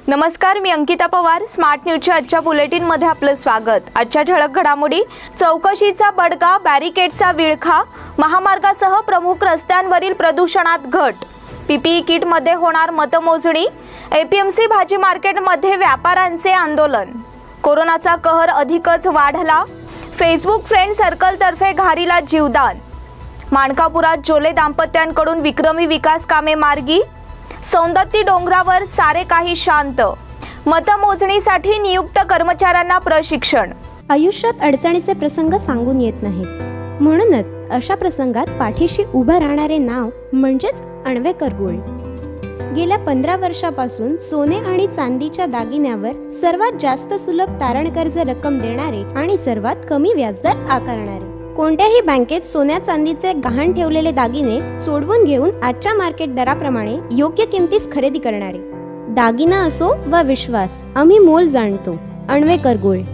नमस्कार, मी अंकिता पवार. स्मार्ट न्यूजच्या आजच्या बुलेटिनमध्ये आपलं स्वागत. आजच्या ठळक घडामोडी: चौकशीचा बडगा, बॅरिकेड्सचा विळखा, महामार्गासह प्रमुख रस्त्यांवरील प्रदूषणात घट, पीपीई किटमध्ये होणार मतमोजणी, एपीएमसी भाजी मार्केटमध्ये व्यापाऱ्यांचे आंदोलन, कोरोनाचा कहर अधिकच वाढला, फेसबुक फ्रेंड सर्कलतर्फे घारीला जीवदान, माणकापुरात जोले दाम्पत्यांकडून विक्रमी विकास कामे मार्गी, सौंदत्ती डोंगरावर सारे काही शांत, मतमोजणीसाठी नियुक्त कर्मचाऱ्यांना प्रशिक्षण. आयुष्यात अडचणीचे प्रसंग सांगून येत नाहीत, म्हणूनच अशा प्रसंगात पाठीशी उभं राहणारे नाव म्हणजेच अन्वेकर गोल्ड. गेल्या 15 वर्षापासून सोने आणि चांदीच्या दागिन्यावर सर्वात जास्त सुलभ तारण कर्ज रक्कम देणारे आणि सर्वात कमी व्याजदर आकारणारे. कोणत्याही बँकेत सोन्या चांदीचे गहाण ठेवलेले दागिने सोडवून घेऊन आजच्या मार्केट दराप्रमाणे योग्य किमतीस खरेदी करणारे. दागिना असो वा विश्वास, आम्ही मोल जाणतो. अन्वेकर गोल्ड.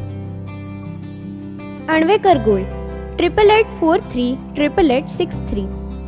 अन्वेकर गोल्ड 8884388863.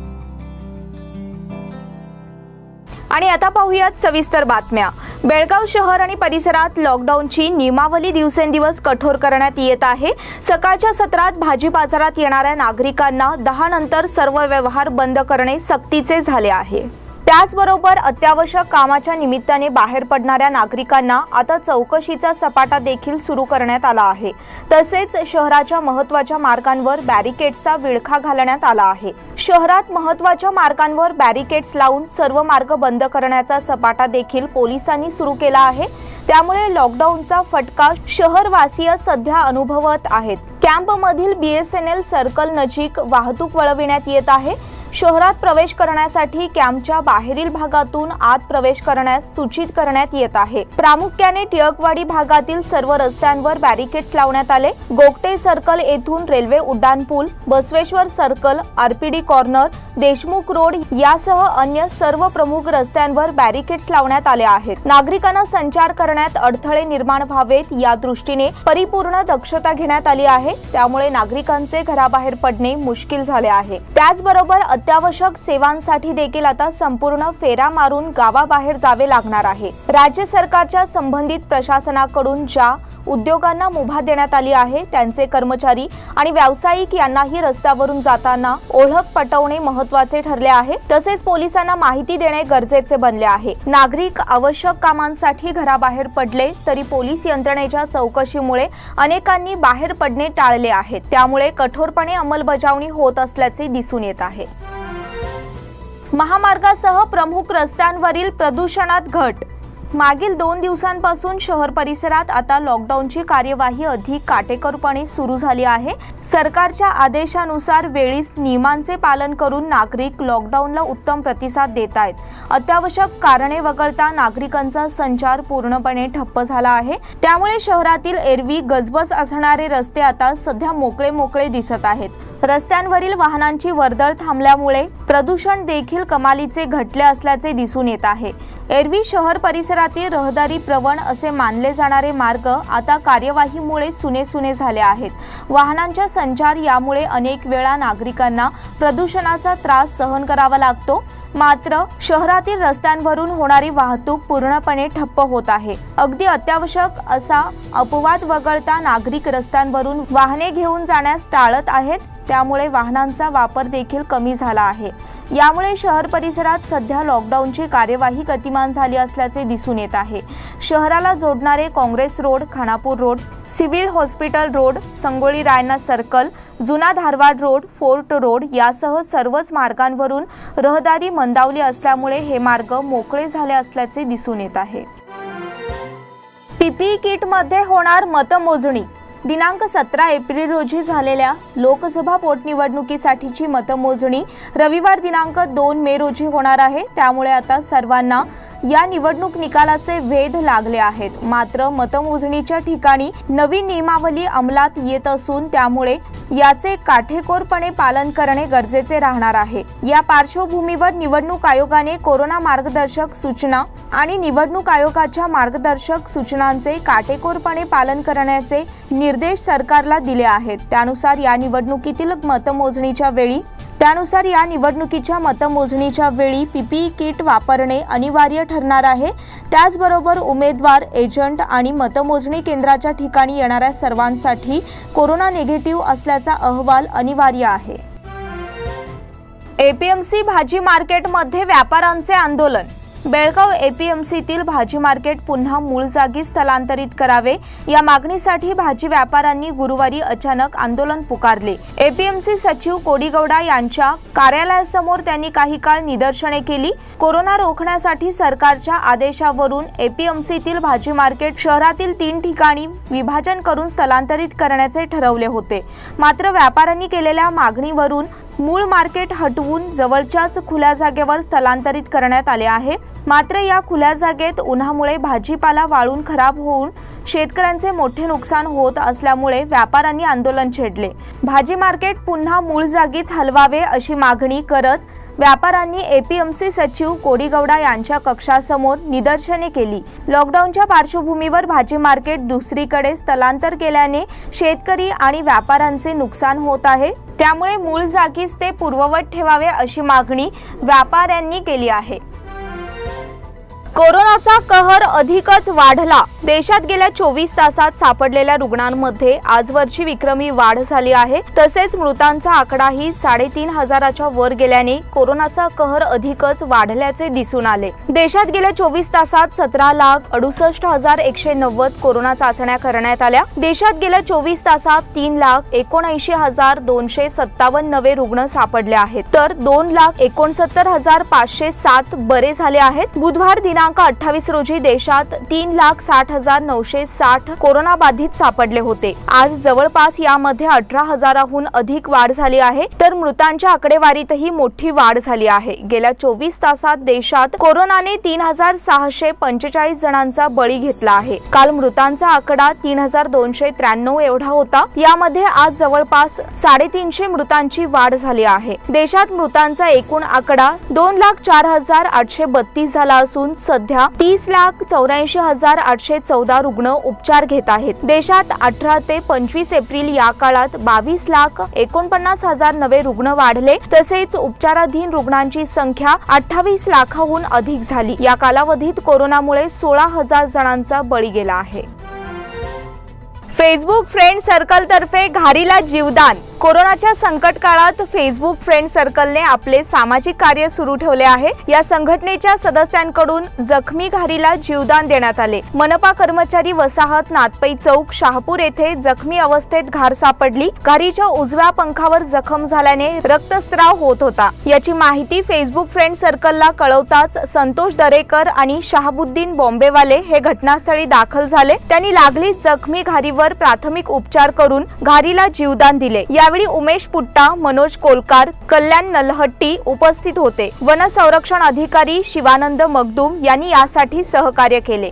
आणि आता पाहूयात सविस्तर बातम्या. बेळगाव शहर आणि परिसरात लॉकडाऊनची नियमावली दिवसेंदिवस कठोर करण्यात येत आहे. सकाळच्या सत्रात भाजी बाजारात येणाऱ्या नागरिकांना 10 नंतर सर्व व्यवहार बंद करणे सक्तीचे झाले आहे. त्याचबरोबर अत्यावश्यक कामाच्या निमित्ताने बाहेर पडणाऱ्या नागरिकांना आता चौकशीचा सपाटा देखील सुरू करण्यात आला आहे. तसेच शहराच्या महत्त्वाच्या मार्गांवर बॅरिकेड्सचा विळखा घालण्यात आला आहे. शहरात महत्त्वाच्या मार्गांवर बॅरिकेड्स लावून सर्व मार्ग बंद करण्याचा सपाटा देखील पोलिसांनी सुरू केला आहे. त्यामुळे लॉकडाऊनचा फटका शहरवासीय सध्या अनुभवत आहेत. कॅम्पमधील BSNL सर्कल नजीक वाहतूक वळविण्यात येत आहे. शहरात प्रवेश करण्यासाठी कॅम्पच्या बाहेरील भागातून आत प्रवेश करण्यास सूचित करण्यात येत आहे. प्रामुख्याने टिळकवाडी भागातील सर्व रस्त्यांवर बॅरिकेड्स लावण्यात आले. गोगटे सर्कल येथून रेल्वे उड्डाणपूल, Basaveshwar circle, RPD corner, Deshmukh road यासह अन्य सर्व प्रमुख रस्त्यांवर बॅरिकेड्स लावण्यात आले आहेत. नागरिकांना संचार करण्यात अडथळे निर्माण व्हावेत या दृष्टीने परिपूर्ण दक्षता घेण्यात आली आहे. त्यामुळे नागरिकांचे घराबाहेर पडणे मुश्किल झाले आहे. त्याचबरोबर अत्यावश्यक सेवांसाठी देखील आता संपूर्ण फेरा मारून गावाबाहेर जावे लागणार आहे. राज्य सरकारच्या संबंधित प्रशासनाकडून ज्या उद्योगांना मुभा देण्यात आली आहे त्यांचे कर्मचारी आणि व्यावसायिक यांनाही रस्त्यावरून जाताना ओळख पटवणे महत्त्वाचे ठरले आहे. तसेच पोलिसांना माहिती देणे गरजेचे बनले आहे. नागरिक आवश्यक कामांसाठी घराबाहेर पडले तरी पोलीस यंत्रणेच्या चौकशीमुळे अनेकांनी बाहेर पडणे टाळले आहे. त्यामुळे कठोरपणे अंमलबजावणी होत असल्याचे दिसून येत आहे. महामार्गासह प्रमुख रस्त्यांवरील प्रदूषणात घट. मागील 2 दिवसांपासून शहर परिसरात आता लॉकडाऊनची कार्यवाही अधिक काटेकोरपणे सुरू झाली आहे. सरकारच्या आदेशानुसार वेळीच नियमांचे पालन करून नागरिक लॉकडाऊनला उत्तम प्रतिसाद देत आहेत. अत्यावश्यक कारणे वगळता नागरिकांचा संचार पूर्णपणे ठप्प झाला आहे. त्यामुळे शहरातील एरवी गजबज असणारे रस्ते आता सध्या मोकळे दिसत आहेत. रस्त्यांवरील वाहनांची वर्दळ थांबल्यामुळे प्रदूषण देखील कमालीचे घटले असल्याचे दिसून येत आहे. एरवी शहर परिसरातील रहदारी प्रवण असे मानले जाणारे मार्ग आता कार्यवाहीमुळे सुने झाले आहेत. वाहनांचा संचार यामुळे अनेक वेळा नागरिकांना प्रदूषणाचा त्रास सहन करावा लागतो. मात्र शहरातील रस्त्यांवरून होणारी वाहतूक पूर्णपणे ठप्प होत आहे. अगदी अत्यावश्यक असा अपवाद वगळता नागरिक रस्त्यांवरून वाहने घेऊन जाण्यास टाळत आहेत. त्यामुळे वाहनांचा वापर देखील कमी झाला आहे. यामुळे शहर परिसरात सध्या लॉकडाऊनची कार्यवाही गतिमान झाली असल्याचे दिसून येत आहे. शहराला जोडणारे Congress road, Khanapur road, civil hospital road, Sangolli Rayanna circle, जुना धारवाड रोड, फोर्ट रोड यासह सर्वच मार्गांवरून रहदारी मंदावली असल्यामुळे हे मार्ग मोकळे झाले असल्याचे दिसून येत आहे. पीपीई किटमध्ये होणार मतमोजणी. दिनांक 17 एप्रिल रोजी झालेल्या लोकसभा पोटनिवडणुकीसाठीची मतमोजणी रविवार दिनांक 2 मे रोजी होणार आहे. त्यामुळे आता सर्वांना या निवडणूक निकालाचे वेध लागले आहेत. मात्र मतमोजणीच्या ठिकाणी नवीन नियमावली अंमलात येत असून त्यामुळे याचे काटेकोरपणे पालन करणे गरजेचे राहणार आहे. या पार्श्वभूमीवर निवडणूक आयोगाने कोरोना मार्गदर्शक सूचना आणि निवडणूक आयोगाच्या मार्गदर्शक सूचनांचे काटेकोरपणे पालन करण्याचे निर्देश सरकारला दिले आहेत. त्यानुसार या निवडणुकीतील मतमोजणीच्या वेळी त्यानुसार या निवडणुकीच्या मतमोजणीच्या वेळी पीपीई किट वापरणे अनिवार्य ठरणार आहे। त्याचबरोबर उमेदवार, एजंट आणि मतमोजणी केंद्राच्या ठिकाणी येणाऱ्या सर्वांसाठी कोरोना निगेटिव्ह असल्याचा अहवाल अनिवार्य आहे। एपीएमसी भाजी मार्केटमध्ये व्यापाऱ्यांचे आंदोलन। बेळगाव एपीएमसीतील भाजी मार्केट पुन्हा मूळ जागी स्थलांतरित करावे या मागणीसाठी भाजी व्यापाऱ्यांनी गुरुवारी अचानक आंदोलन पुकारले। एपीएमसी सचिव कोडीगौडा यांच्या कार्यालयासमोर त्यांनी काही काळ निदर्शने केली। कोरोना रोखण्यासाठी सरकारच्या आदेशावरून एपीएमसीतील भाजी मार्केट शहरातील 3 ठिकाणी विभाजन करून स्थलांतरित करण्याचे ठरवले होते। मात्र व्यापाऱ्यांनी केलेल्या मागणीवरून मूळ मार्केट हटवून जवळच्याच खुल्या जागेवर स्थलांतरित करण्यात आले आहे। मात्र या खुल्या जागेत उन्हामुळे भाजीपाला वाळून खराब होऊन शेतकऱ्यांचे मोठे नुकसान होत असल्यामुळे व्यापाऱ्यांनी आंदोलन छेडले। भाजी मार्केट पुन्हा मूळ जागीच हलवावे अशी मागणी करत व्यापाऱ्यांनी एपीएमसी सचिव कोडीगौडा यांच्या कक्षासमोर निदर्शने केली। लॉकडाऊनच्या पार्श्वभूमीवर भाजी मार्केट दुसरीकडे स्थलांतर केल्याने शेतकरी आणि व्यापाऱ्यांचे नुकसान होत आहे। त्यामुळे मूळ जागीच ते पूर्ववत ठेवावे अशी मागणी व्यापाऱ्यांनी केली आहे। कोरोनाचा कहर अधिकच वाढला। देशात गेल्या 24 तासात सापडलेल्या रुग्णांमध्ये आजवरची विक्रमी वाढ झाली आहे। तसेच मृतांचा आकडाही 3,500च्या वर गेल्याने कोरोनाचा कहर अधिकच वाढल्याचे दिसून आले। देशात गेल्या 24 तासात 17,68,190 कोरोना चाचण्या करण्यात आल्या। देशात गेल्या 24 तासात 3,79,257 नवे रुग्ण सापडले आहेत, तर 2,69,507 बरे झाले आहेत। बुधवार दिनांक 28 रोजी देशात 3,60,960 कोरोना बाधित सापडले होते। आज जवळपास यामध्ये 18,000हून अधिक वाढ झाली आहे, तर मृतांच्या आकडेवारीतही मोठी वाढ झाली आहे। गेल्या 24 तासात देशात कोरोनाने 3,645 जणांचा बळी घेतला आहे। काल मृतांचा आकडा 3,293 एवढा होता। यामध्ये आज जवळपास 350 मृतांची वाढ झाली आहे। देशात मृतांचा एकूण आकडा 2,04,832 झाला असून सध्या 30,84,814 रुग्ण उपचार घेत आहेत। देशात 18 ते 25 एप्रिल या काळात 22,49,000 नवे रुग्ण वाढले। तसेच उपचाराधीन रुग्णांची संख्या 28 लाखाहून अधिक झाली। या कालावधीत कोरोनामुळे 16,000 जणांचा बळी गेला आहे। फेसबुक फ्रेंड सर्कल तर्फे घारीला जीवदान। कोरोनाच्या संकट काळात फेसबुक फ्रेंड सर्कलने आपले सामाजिक कार्य सुरू ठेवले आहे। या संघटनेच्या सदस्यांकडून जखमी घारीला जीवदान देण्यात आले। मनपा कर्मचारी वसाहत नातपई चौक शहापूर येथे जखमी अवस्थेत घार सापडली। घारीच्या उजव्या पंखावर जखम झाल्याने रक्तस्राव होत होता। याची माहिती फेसबुक फ्रेंड सर्कलला कळवताच संतोष दरेकर आणि शहाबुद्दीन बॉम्बेवाले हे घटनास्थळी दाखल झाले। त्यांनी लागलीच जखमी घारीवर प्राथमिक उपचार करून घारीला जीवदान दिले। यावेळी उमेश पुट्टा, मनोज कोलकार, कल्याण नलहट्टी उपस्थित होते। वन संरक्षण अधिकारी शिवानंद मगदूम यांनी यासाठी सहकार्य केले।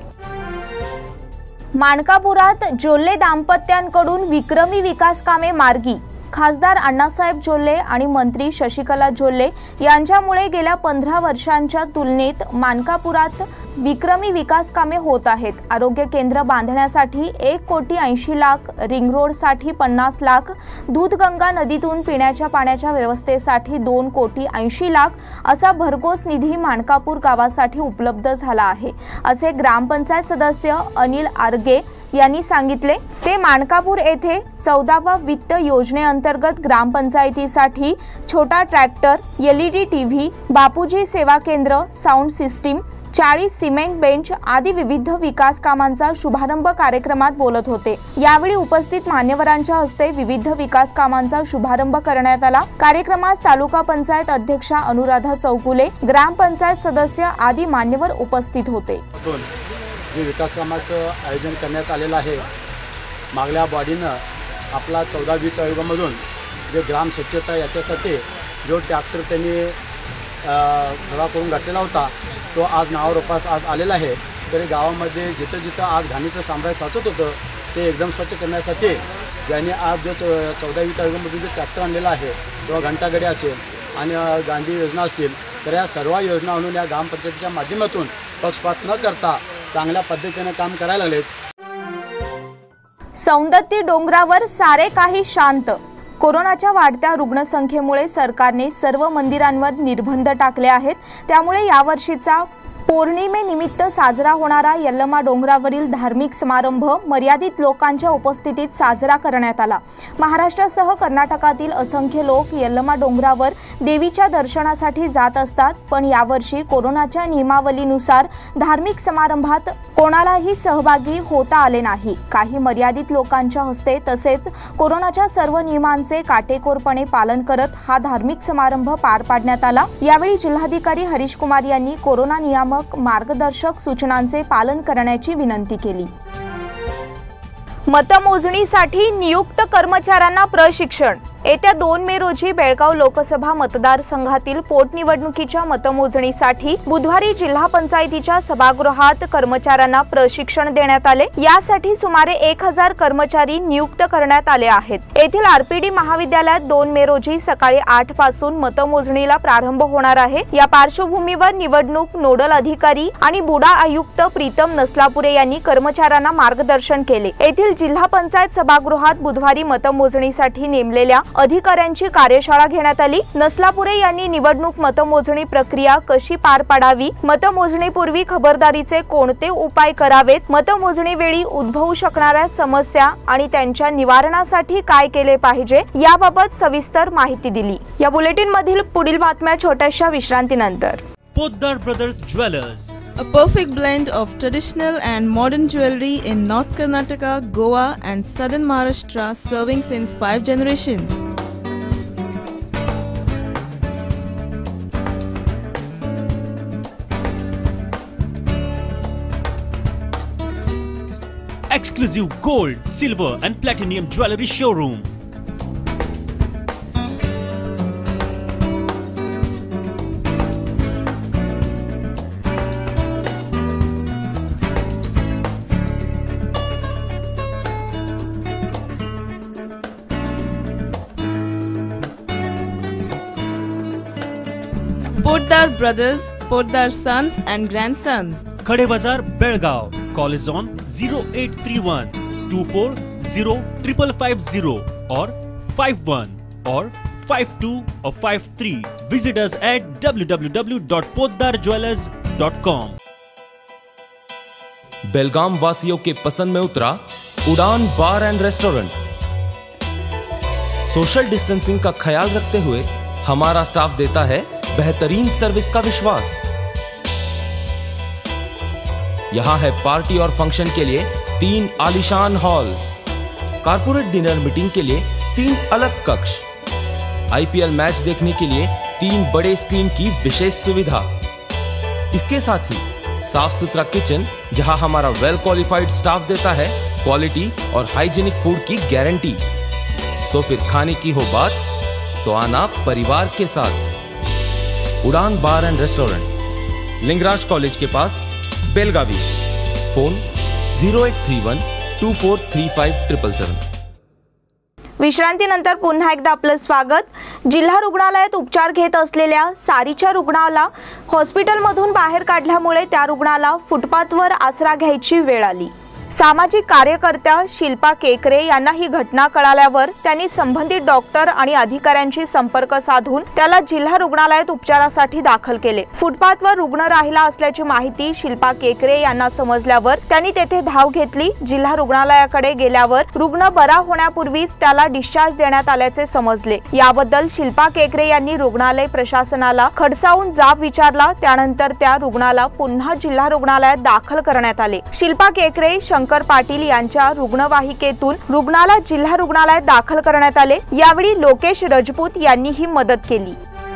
मानकापुरात जोल्ले दाम्पत्यांकडून विक्रमी विकास कामे मार्गी। खासदार अण्णासाहेब जोल्ले आणि मंत्री शशिकला जोल्ले यांच्यामुळे गेल्या 15 वर्षांच्या तुलनेत मानकापुरात विक्रमी विकास कामे होत आहेत। आरोग्य केंद्र बांधण्यासाठी 1,80,00,000, रिंग रोडसाठी 50 लाख, दूधगंगा नदीतून पिण्याच्या पाण्याच्या व्यवस्थेसाठी 2,80,00,000 असा भरघोस निधी मानकापूर गावासाठी उपलब्ध झाला आहे, असे ग्रामपंचायत सदस्य अनिल आर्गे यांनी सांगितले। ते मानकापूर येथे 14व्या वित्त योजनेअंतर्गत ग्रामपंचायतीसाठी छोटा ट्रॅक्टर, LED टीव्ही, बापूजी सेवा केंद्र, साऊंड सिस्टीम, 40 सिमेंट बेंच आदी विविध विकास कामांचा शुभारंभ कार्यक्रमात बोलत होते। यावेळी उपस्थित मान्यवरांच्या हस्ते विविध विकास कामांचा शुभारंभ करण्यात आला। कार्यक्रमास तालुका पंचायत अध्यक्षा अनुराधा चौगुले, ग्रामपंचायत सदस्य आदी मान्यवर उपस्थित होते। जे विकास कामाचं आयोजन करण्यात आलेलं आहे, मागल्या बॉडीनं आपला 14 वित्त आयोगामधून जे ग्राम स्वच्छता याच्यासाठी जो ट्रॅक्टर त्यांनी खरा करून घातलेला होता, तो आज नावारूपास आज आलेला आहे। तरी गावामध्ये जिथं जिथं आज घाणीचं साम्राज्य साचत होतं ते एकदम स्वच्छ करण्यासाठी ज्यांनी आज जो 14 वित्त आयोगामधून जो ट्रॅक्टर आणलेला आहे, किंवा घंटागाडी असेल आणि गांधी योजना असतील, तर या सर्व योजना आणून या ग्रामपंचायतीच्या माध्यमातून पक्षपात न करता चांगल्या पद्धतीने काम करायला लागलेत। सौंदत्ती डोंगरावर सारे काही शांत। कोरोनाच्या वाढत्या रुग्णसंख्येमुळे सरकारने सर्व मंदिरांवर निर्बंध टाकले आहेत। त्यामुळे यावर्षीचा पौर्णिमेनिमित्त साजरा होणारा यल्लमा डोंगरावरील धार्मिक समारंभ मर्यादित लोकांच्या उपस्थितीत साजरा करण्यात आला। महाराष्ट्रासह कर्नाटकातील असंख्य लोक यल्लमा डोंगरावर देवीच्या दर्शनासाठी जात असतात, पण यावर्षी कोरोनाच्या नियमावलीनुसार धार्मिक समारंभात कोणालाही सहभागी होता आले नाही। काही मर्यादित लोकांच्या हस्ते तसेच कोरोनाच्या सर्व नियमांचे काटेकोरपणे पालन करत हा धार्मिक समारंभ पार पाडण्यात आला। यावेळी जिल्हाधिकारी हरीश कुमार यांनी कोरोना नियामक मार्गदर्शक सूचनांचे पालन करण्याची विनंती केली। मतमोजणीसाठी नियुक्त कर्मचाऱ्यांना प्रशिक्षण। येत्या 2 मे रोजी बेळगाव लोकसभा मतदारसंघातील पोटनिवडणुकीच्या मतमोजणीसाठी बुधवारी जिल्हा पंचायतीच्या सभागृहात कर्मचाऱ्यांना प्रशिक्षण देण्यात आले। यासाठी सुमारे 1000 कर्मचारी नियुक्त करण्यात आले आहेत। येथील आरपीडी महाविद्यालयात 2 मे रोजी सकाळी 8 पासून मतमोजणीला प्रारंभ होणार आहे। या पार्श्वभूमीवर निवडणूक नोडल अधिकारी आणि बुडा आयुक्त प्रीतम नसलापुरे यांनी कर्मचाऱ्यांना मार्गदर्शन केले। येथील जिल्हा पंचायत सभागृहात बुधवारी मतमोजणीसाठी नेमलेल्या अधिकाऱ्यांची कार्यशाळा घेण्यात आली। नसलापुरे यांनी निवडणूक मतमोजणी प्रक्रिया कशी पार पाडावी, मतमोजणीपूर्वी खबरदारीचे कोणते उपाय करावेत, मतमोजणी वेळी उद्भवू शकणाऱ्या समस्या आणि त्यांच्या निवारणासाठी काय केले पाहिजे याबाबत सविस्तर माहिती दिली। या बुलेटिन मधील पुढील बातम्या छोट्याशा विश्रांतीनंतर। Poddar Brothers Jewelers, a perfect blend of traditional and modern jewelry in North Karnataka, Goa and southern Maharashtra, serving since 5 generations. exclusive gold, silver and platinum jewelry showroom. Poddar Brothers, Poddar Sons and Grandsons. Khade Bazar, Belgaum. Call is on 0831 240 5550 or 51 or 52 or 53. Visit us at www.poddarjewelers.com. बेलगाम वासियों के पसंद में उतरा Udaan bar and restaurant. Social distancing का ख्याल रखते हुए हमारा staff देता है बेहतरीन सर्विस का विश्वास। यहां है पार्टी और फंक्शन के लिए 3 आलीशान हॉल, कारपोरेट डिनर मीटिंग के लिए 3 अलग कक्ष, आईपीएल मैच देखने के लिए 3 बड़े स्क्रीन की विशेष सुविधा। इसके साथ ही साफ सुथरा किचन जहां हमारा वेल क्वालिफाइड स्टाफ देता है क्वालिटी और हाइजीनिक फूड की गारंटी। तो फिर खाने की हो बात तो आना परिवार के साथ। Udaan bar and restaurant, Lingaraj college के पास, बेलगावी। फोन 0831 243577। विश्रांतीनंतर पुन्हा एकदा आपलं स्वागत। जिल्हा रुग्णालयात उपचार घेत असलेल्या सारीच्या रुग्णाला हॉस्पिटलमधून बाहेर काढल्यामुळे त्या रुग्णाला फुटपाथवर आसरा घ्यायची वेळ आली। सामाजिक कार्यकर्त्या शिल्पा केकरे यांना ही घटना कळाल्यावर त्यांनी संबंधित डॉक्टर आणि अधिकाऱ्यांशी संपर्क साधून त्याला जिल्हा रुग्णालयात उपचारासाठी दाखल केले। फुटपाथवर रुग्ण राहिला असल्याची माहिती शिल्पा केकरे यांना समजल्यावर त्यांनी तेथे धाव घेतली। जिल्हा रुग्णालयाकडे गेल्यावर रुग्ण बरा होण्यापूर्वीच त्याला डिस्चार्ज देण्यात आल्याचे समजले। याबद्दल शिल्पा केकरे यांनी रुग्णालय प्रशासनाला खडसावून जाब विचारला। त्यानंतर त्या रुग्णाला पुन्हा जिल्हा रुग्णालयात दाखल करण्यात आले। शिल्पा केकरे शंकर पाटील यांच्या रुग्णवाहिकेतून रुग्णाला जिल्हा रुग्णालयात दाखल करण्यात आले। यावेळी लोकेश राजपूत यांनी ही मदत केली।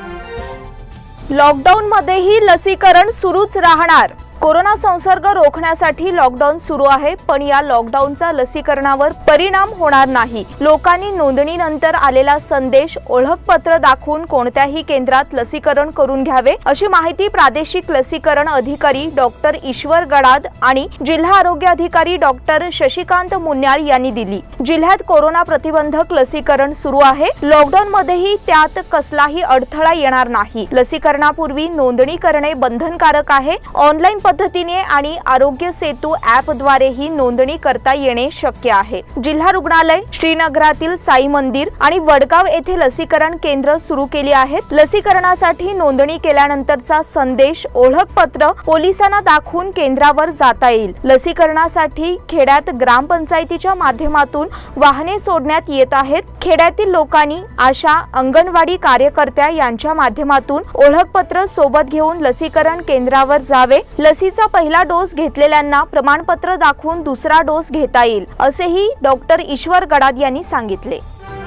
लॉकडाऊन मध्येही लसीकरण सुरूच राहणार। कोरोना संसर्ग रोखण्यासाठी लॉकडाऊन सुरू आहे, पण या लॉकडाऊनचा लसीकरणावर परिणाम होणार नाही। लोकांनी नोंदणीनंतर आलेला संदेश ओळखपत्र दाखवून कोणत्याही केंद्रात लसीकरण करून घ्यावे, अशी माहिती प्रादेशिक लसीकरण अधिकारी डॉक्टर ईश्वर गडाद आणि जिल्हा आरोग्य अधिकारी डॉक्टर शशिकांत मुन्याळ यांनी दिली। जिल्ह्यात कोरोना प्रतिबंधक लसीकरण सुरू आहे। लॉकडाऊन मध्येही त्यात कसलाही अडथळा येणार नाही। लसीकरणापूर्वी नोंदणी करणे बंधनकारक आहे। ऑनलाईन पद्धतीने आणि आरोग्य सेतू ॲपद्वारे ही नोंदणी करता येणे शक्य आहे। जिल्हा रुग्णालय, श्रीनगरातील साई मंदिर आणि वडगाव येथे लसीकरण केंद्र सुरू केली आहेत। लसीकरणासाठी नोंदणी केल्यानंतरचा संदेश, ओळखपत्र पोलिसांना दाखवून केंद्रावर जाता येईल। लसीकरणासाठी खेड्यात ग्रामपंचायतीच्या माध्यमातून वाहने सोडण्यात येत आहेत। खेड्यातील लोकांनी आशा, अंगणवाडी कार्यकर्त्या यांच्या माध्यमातून ओळखपत्र सोबत घेऊन लसीकरण केंद्रावर जावे। लसीचा पहिला डोस घेतलेल्यांना प्रमाणपत्र दाखवून दुसरा डोस घेता येईल, असेही डॉक्टर ईश्वर गडाद यांनी सांगितले।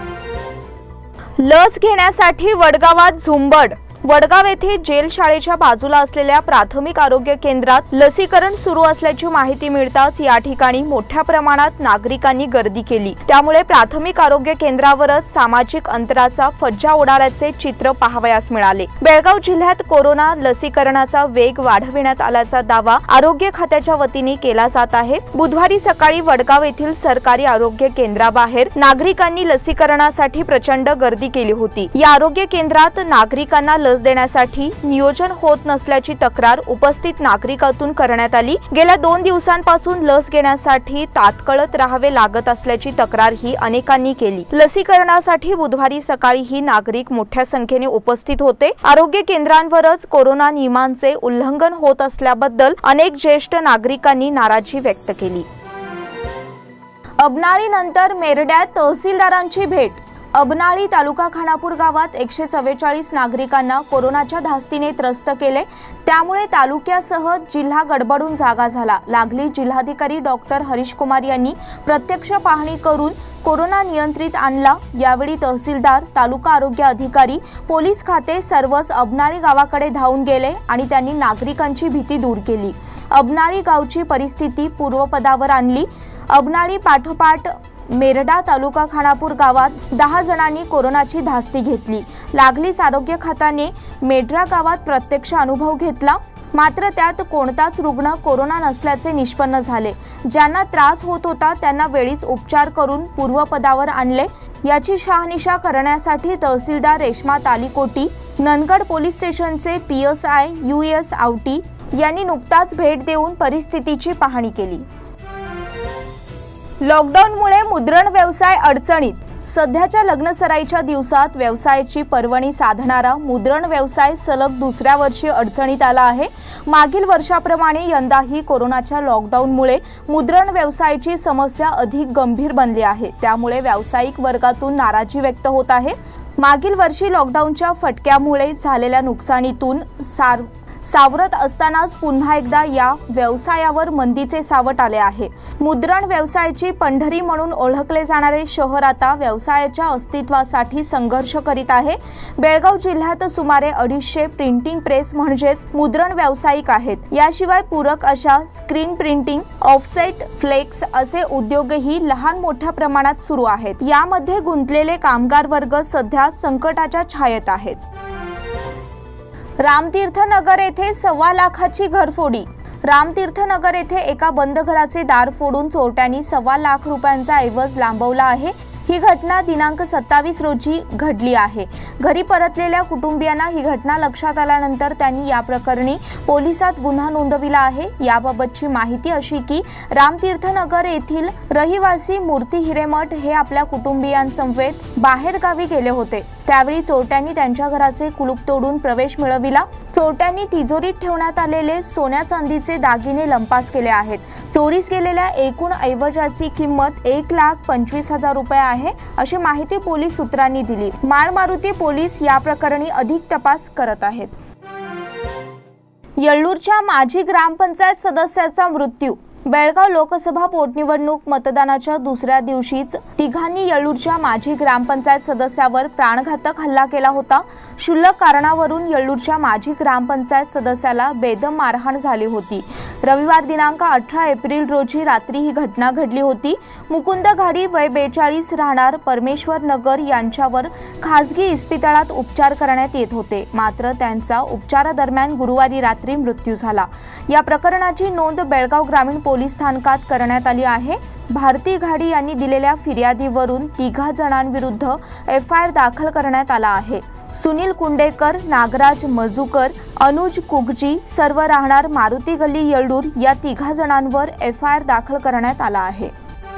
लस घेण्यासाठी वडगावात झुंबड। वडगाव येथे जेल शाळेच्या बाजूला असलेल्या प्राथमिक आरोग्य केंद्रात लसीकरण सुरू असल्याची माहिती मिळताच या ठिकाणी मोठ्या प्रमाणात नागरिकांनी गर्दी केली। त्यामुळे प्राथमिक आरोग्य केंद्रावरच सामाजिक अंतराचा फज्जा उडाल्याचे चित्र पाहावयास मिळाले। बेळगाव जिल्ह्यात कोरोना लसीकरणाचा वेग वाढविण्यात आल्याचा दावा आरोग्य खात्याच्या वतीने केला जात आहे। बुधवारी सकाळी वडगाव येथील सरकारी आरोग्य केंद्राबाहेर नागरिकांनी लसीकरणासाठी प्रचंड गर्दी केली होती। या आरोग्य केंद्रात नागरिकांना लस देण्यासाठी नियोजन होत नसल्याची तक्रार उपस्थित नागरिकातून करण्यात आली। गेल्या 2 दिवसांपासून लस घेण्यासाठी तात्कळत राहावे लागत असल्याची तक्रार ही अनेकांनी केली। लसीकरणासाठी बुधवारी सकाळी ही नागरिक मोठ्या संख्येने उपस्थित होते। आरोग्य केंद्रांवरच कोरोना नियमांचे उल्लंघन होत असल्याबद्दल अनेक ज्येष्ठ नागरिकांनी नाराजी व्यक्त केली। अबनाळीनंतर मेरड्यात तहसीलदारांची भेट। अबनाळी तालुका खानापूर गावात 144 नागरिकांना कोरोनाच्या धास्तीने त्रस्त केले। त्यामुळे तालुक्यासह जिल्हा गडबडून जागा झाला। लागली जिल्हाधिकारी डॉक्टर हरीश कुमार यांनी प्रत्यक्ष पाहणी करून कोरोना नियंत्रित आणला। यावेळी तहसीलदार, तालुका आरोग्य अधिकारी, पोलीस खाते सर्वच अबनाळी गावाकडे धावून गेले आणि त्यांनी नागरिकांची भीती दूर केली। अबनाळी गावची परिस्थिती पूर्वपदावर आणली। अबनाळी पाठोपाठ मेरडा तालुका खानापूर गावात 10 जणांनी कोरोनाची धास्ती घेतली। लागलीच आरोग्य खात्याने मेड्रा गावात प्रत्यक्ष अनुभव घेतला, मात्र त्यात कोणताच रुग्ण कोरोना नसल्याचे निष्पन्न झाले। ज्यांना त्रास होत होता त्यांना वेळीच उपचार करून पूर्वपदावर आणले। याची शहानिशा करण्यासाठी तहसीलदार रेश्मा तालीकोटी, नंदगड पोलीस स्टेशनचे PSI US आवटी यांनी नुकताच भेट देऊन परिस्थितीची पाहणी केली। लॉकडाऊनमुळे मुद्रण व्यवसाय अडचणीत। सध्याच्या लग्नसराईच्या दिवसात व्यवसायाची पर्वणी साधणारा मुद्रण व्यवसाय सलग दुसऱ्या वर्षी अडचणीत आला आहे। मागील वर्षाप्रमाणे यंदाही कोरोनाच्या लॉकडाऊनमुळे मुद्रण व्यवसायाची समस्या अधिक गंभीर बनली आहे। त्यामुळे व्यावसायिक वर्गातून नाराजी व्यक्त होत आहे। मागील वर्षी लॉकडाऊनच्या फटक्यामुळे झालेल्या नुकसानीतून सावरत असतानाच पुन्हा एकदा या व्यवसायावर मंदीचे सावट आले आहे। मुद्रण व्यवसायाची पंढरी म्हणून ओळखले जाणारे शहर आता व्यवसायाच्या अस्तित्वासाठी संघर्ष करीत आहे। बेळगाव जिल्ह्यात सुमारे 250 प्रिंटिंग प्रेस म्हणजेच मुद्रण व्यावसायिक आहेत। याशिवाय पूरक अशा स्क्रीन प्रिंटिंग, ऑफसेट, फ्लेक्स असे उद्योगही लहान मोठ्या प्रमाणात सुरू आहेत। यामध्ये गुंतलेले कामगार वर्ग सध्या संकटाच्या छायेत आहेत। रामतीर्थनगर येथे 1.25 लाखाची घरफोडी। रामतीर्थनगर येथे एका बंद घराचे दार फोडून चोरट्यांनी 1.25 लाख रुपयांचा ऐवज लांबवला आहे। ही घटना दिनांक 27 रोजी घडली आहे। घरी परतलेल्या कुटुंबियांना ही घटना लक्षात आल्यानंतर त्यांनी या प्रकरणी पोलिसात गुन्हा नोंदविला आहे। याबाबतची माहिती अशी की रामतीर्थनगर येथील रहिवासी मूर्ती हिरेमठ हे आपल्या कुटुंबियांसमवेत बाहेर गावी गेले होते। त्यावेळी चोरट्यांनी त्यांच्या घराचे कुलूप तोडून प्रवेश मिळविला। चोरट्यांनी तिजोरीत ठेवण्यात आलेले सोन्या चांदीचे दागिने लंपास केले आहेत। चोरीस गेलेल्या एकूण ऐवजाची किंमत 1,25,000 रुपये आहे, अशी माहिती पोलीस सूत्रांनी दिली। माळमारुती पोलीस या प्रकरणी अधिक तपास करत आहेत। येळ्ळूरच्या माजी ग्रामपंचायत सदस्याचा मृत्यू। बेळगाव लोकसभा पोटनिवडणूक मतदानाच्या दुसऱ्या दिवशीच तिघांनी येळ्ळूरच्या माजी ग्रामपंचायत सदस्यावर प्राणघातक हल्ला केला होता। क्षुल्लक कारणावरून येळ्ळूरच्या माजी ग्रामपंचायत सदस्याला बेदम मारहाण झाली होती। रविवार दिनांक 18 एप्रिल रोजी रात्री ही घटना घडली होती। मुकुंद घाडी वय 42 राहणार परमेश्वर नगर यांच्यावर खासगी इस्पितळात उपचार करण्यात येत होते, मात्र त्यांचा उपचारादरम्यान गुरुवारी रात्री मृत्यू झाला। या प्रकरणाची नोंद बेळगाव ग्रामीण पोलीस स्थानकात करण्यात आली आहे। भारती घाडी यांनी दिलेल्या फिर्यादीवरून 3 जणांविरुद्ध FIR दाखल करण्यात आला आहे। सुनील कुंडेकर, नागराज मजुकर, अनुज कुगजी सर्व राहणार मारुती गल्ली येळूर या 3 जणांवर FIR दाखल करण्यात आला आहे।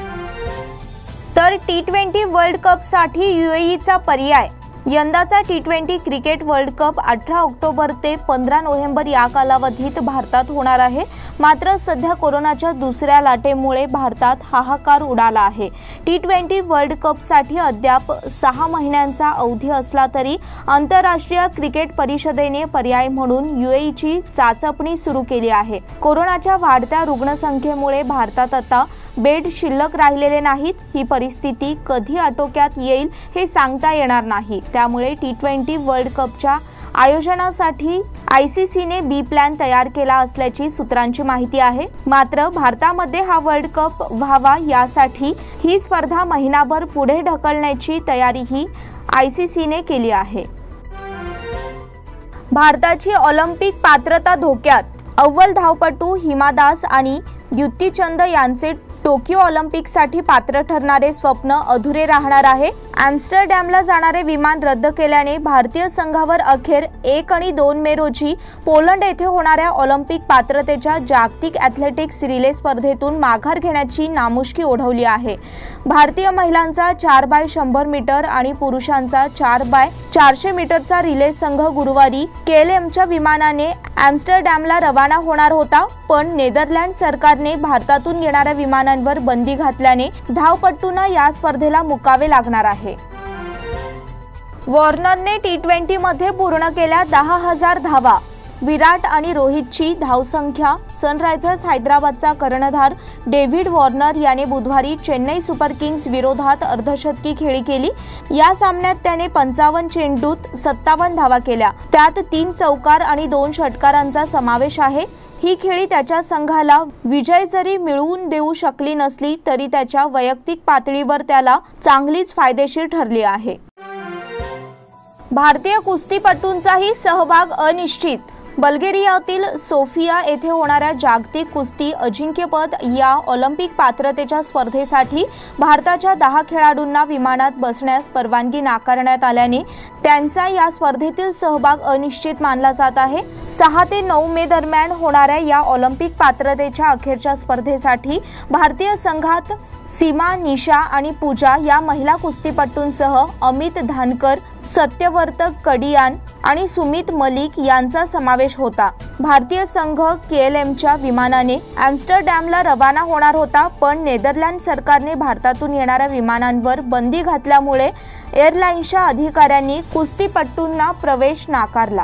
तर T20 वर्ल्ड कप साठी UAEचा पर्याय। यंदाचा T20 cricket world cup 18 October ते 15 नोव्हेंबर या कालावधीत भारतात होणार आहे। मात्र सध्या कोरोनाच्या दुसऱ्या लाटेमुळे भारतात हाहाकार उडाला आहे। T20 वर्ल्ड कप साठी अद्याप 6 महिन्यांचा अवधी असला तरी आंतरराष्ट्रीय क्रिकेट परिषदेने पर्याय म्हणून UAEची चाचपणी सुरू केली आहे। कोरोनाच्या वाढत्या रुग्णसंख्येमुळे भारतात आता बेड शिल्लक राहिलेले नाहीत। ही परिस्थिती कधी आटोक्यात येईल हे सांगता येणार नाही। त्यामुळे T20 वर्ल्ड कपच्या आयोजनासाठी ICCने बी प्लॅन तयार केला असल्याची सूत्रांची माहिती आहे। मात्र भारतामध्ये हा वर्ल्ड कप व्हावा यासाठी ही स्पर्धा महिनाभर पुढे ढकलण्याची तयारीही ICCने केली आहे। भारताची ऑलिम्पिक पात्रता धोक्यात। अव्वल धावपटू हिमा दास आणि द्युती चंद यांचे टोकियो ऑलिम्पिकसाठी पात्र ठरणारे स्वप्न अधुरे राहणार आहे। एम्स्टरडॅमला जाणारे विमान रद्द केल्याने भारतीय संघावर अखेर 1 आणि 2 मे रोजी पोलंड येथे होणाऱ्या ऑलिम्पिक पात्रतेच्या जागतिक ॲथलेटिक्स रिले स्पर्धेतून माघार घेण्याची नामुष्की ओढवली आहे। भारतीय महिलांचा 4x100 मीटर आणि पुरुषांचा 4x400 मीटरचा रिले संघ गुरुवारी KLMच्या विमानाने एम्स्टरडॅमला रवाना होणार होता, पण नेदरलँड सरकारने भारतातून येणाऱ्या विमानांवर बंदी घातल्याने धावपटूंना या स्पर्धेला मुकावे लागणार आहे। वॉर्नरने T20 मध्ये पूर्ण केल्या 10,000 धावा। विराट आणि रोहितची धावसंख्या। सनरायझर्स हैदराबादचा कर्णधार डेव्हिड वॉर्नर याने बुधवारी चेन्नई सुपर किंग्स विरोधात अर्धशतकी खेळी केली। या सामन्यात त्याने 55 चेंडूत 57 धावा केल्या, त्यात 3 चौकार आणि 2 षटकारांचा समावेश आहे। ही खेळी त्याच्या संघाला विजय जरी मिळवून देऊ शकली नसली तरी त्याच्या वैयक्तिक पातळीवर त्याला चांगलीच फायदेशीर ठरली आहे। भारतीय कुस्तीपटूंचाही सहभाग अनिश्चित। बल्गेरियातील सोफिया येथे होणाऱ्या जागतिक कुस्ती अजिंक्यपद या ऑलिम्पिक पात्रतेच्या स्पर्धेसाठी भारताच्या 10 खेळाडूंना विमानात बसण्यास परवानगी नाकारण्यात आल्याने त्यांचा या स्पर्धेतील सहभाग अनिश्चित मानला जात आहे। 6 ते 9 मे दरम्यान होणाऱ्या या ऑलिम्पिक पात्रतेच्या अखेरच्या स्पर्धेसाठी भारतीय संघात सीमा, निशा आणि पूजा या महिला कुस्तीपटूंसह अमित धानकर, सत्यवर्त कडियान आणि सुमित मलिक यांचा समावेश होता। भारतीय संघ KLMच्या विमानाने एम्स्टरडॅमला रवाना होणार होता, पण नेदरलँड सरकारने भारतातून येणाऱ्या विमानांवर बंदी घातल्यामुळे एअरलाइन्सच्या अधिकाऱ्यांनी कुस्तीपटूंना प्रवेश नाकारला।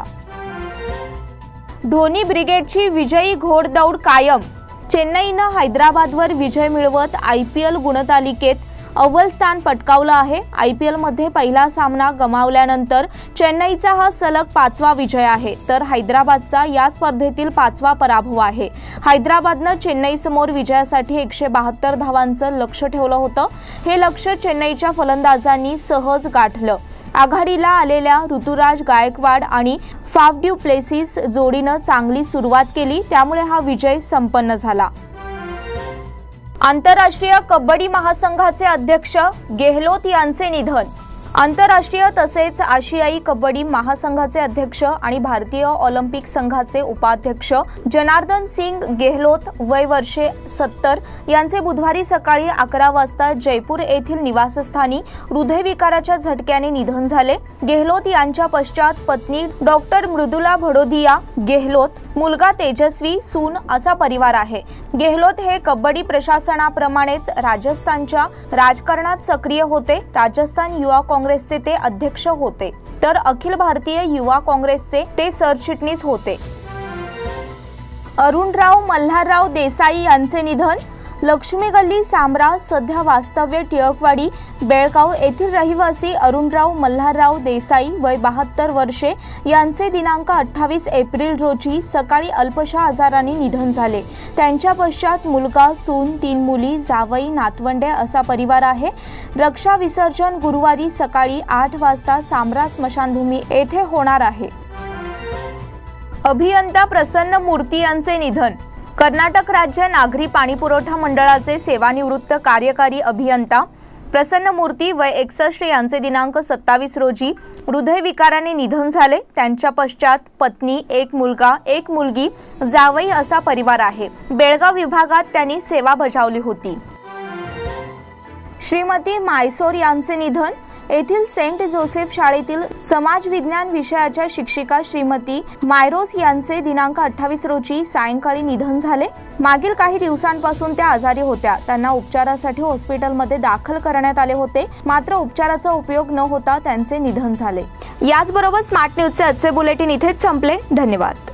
धोनी ब्रिगेडची विजयी घोडदौड कायम। चेन्नईनं हैदराबादवर विजय मिळवत IPL गुणतालिकेत अव्वल स्थान पटकावलं आहे। IPL मध्ये पहिला सामना गमावल्यानंतर चेन्नईचा हा सलग 5वा विजय आहे, तर हैदराबादचा या स्पर्धेतील 5वा पराभव आहे। हैदराबादनं चेन्नईसमोर विजयासाठी 172 धावांचं लक्ष्य ठेवलं होतं। हे लक्ष्य चेन्नईच्या फलंदाजांनी सहज गाठलं। आघाडीला आलेल्या ऋतुराज गायकवाड आणि फाफ डू प्लेसिस जोडीनं चांगली सुरुवात केली, त्यामुळे हा विजय संपन्न झाला। आंतरराष्ट्रीय कबड्डी महासंघाचे अध्यक्ष गेहलोत यांचे निधन। आंतरराष्ट्रीय तसेच आशियाई कबड्डी महासंघाचे अध्यक्ष आणि भारतीय ऑलिम्पिक संघाचे उपाध्यक्ष जनार्दन सिंग गेहलोत वय वर्षे 70 यांचे बुधवारी सकाळी 11 वाजता जयपूर येथील निवासस्थानी हृदयविकाराच्या झटक्याने निधन झाले। गेहलोत यांच्या पश्चात पत्नी डॉक्टर मृदुला भडोदिया गेहलोत, मुलगा तेजस्वी, सून असा परिवार आहे। गेहलोत हे कबड्डी प्रशासनाप्रमाणेच राजस्थानच्या राजकारणात सक्रिय होते। राजस्थान युवा काँग्रेसचे ते अध्यक्ष होते, तर अखिल भारतीय युवा काँग्रेसचे ते सरचिटणीस होते। अरुणराव मल्हारराव देसाई यांचे निधन। लक्ष्मी गल्ली सामरा सध्या वास्तव्य टिळकवाडी बेळगाव येथील रहिवासी अरुणराव मल्हारराव देसाई वय 72 वर्षे यांचे दिनांक 28 एप्रिल रोजी सकाळी अल्पशा आजाराने निधन झाले। त्यांच्या पश्चात मुलगा, सून, 3 मुली, जावई, नातवंडे असा परिवार आहे। रक्षा विसर्जन गुरुवारी सकाळी 8 वाजता सामरा स्मशानभूमी येथे होणार आहे। अभियंता प्रसन्न मूर्ती यांचे निधन। कर्नाटक राज्य नागरी पाणीपुरवठा मंडळाचे सेवानिवृत्त कार्यकारी अभियंता प्रसन्न मूर्ती वय 61 यांचे दिनांक 27 रोजी हृदयविकाराने निधन झाले। त्यांच्या पश्चात पत्नी, एक मुलगा, एक मुलगी, जावई असा परिवार आहे। बेळगाव विभागात त्यांनी सेवा बजावली होती। श्रीमती मायसोर यांचे निधन। येथील सेंट जोसेफ शाळेतील समाज विज्ञान विषयाच्या शिक्षिका श्रीमती मायरोस यांचे दिनांक 28 रोजी सायंकाळी निधन झाले। मागील काही दिवसांपासून त्या आजारी होत्या। त्यांना उपचारासाठी हॉस्पिटलमध्ये दाखल करण्यात आले होते, मात्र उपचाराचा उपयोग न होता त्यांचे निधन झाले। याचबरोबर स्मार्ट न्यूजचे आजचे बुलेटिन इथेच संपले। धन्यवाद।